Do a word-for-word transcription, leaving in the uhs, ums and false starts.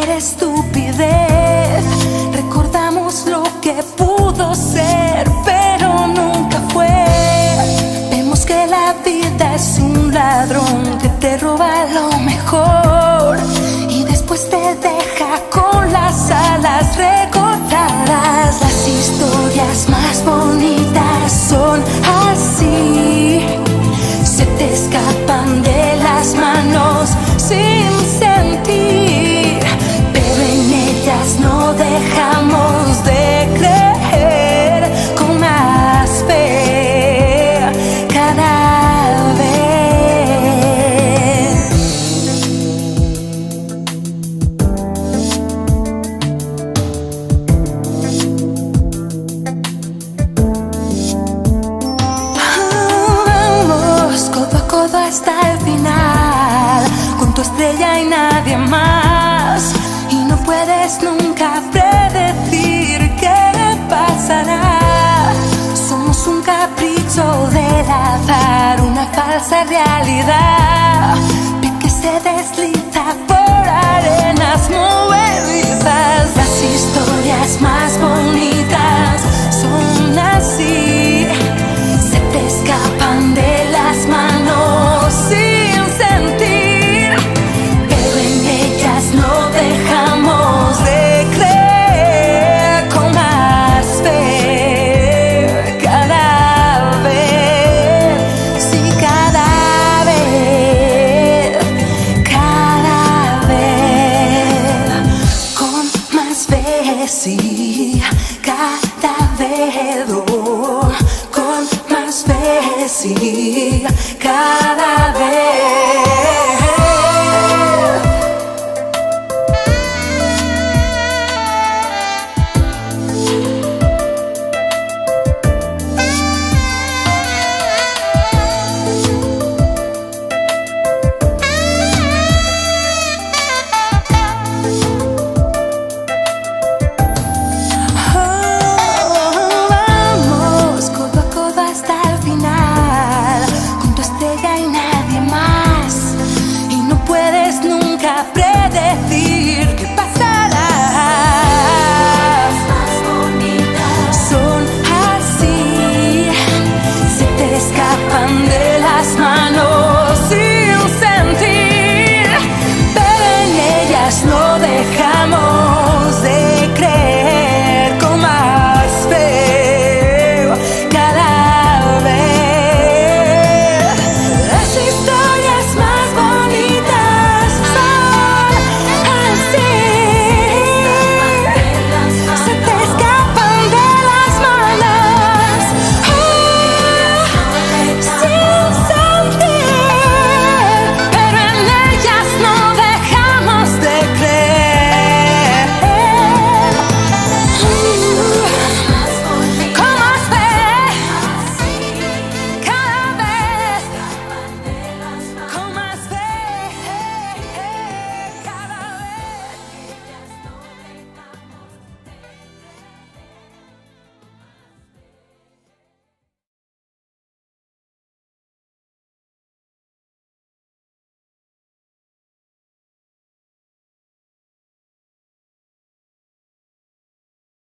cualquier estupidez. Recordamos lo que pudo ser, pero nunca fue. Vemos que la vida es un ladrón que te roba lo mejor y después te deja con las alas recortadas. Las historias más bonitas son así, se te escapan de las manos sin sentir, pero en ellas no dejamos de creer con más fe cada vez. Vamos codo a codo hasta el final, con tu estrella y nadie más, y no puedes nunca predecir qué pasará. Somos un capricho del azar, una falsa realidad que se desliza por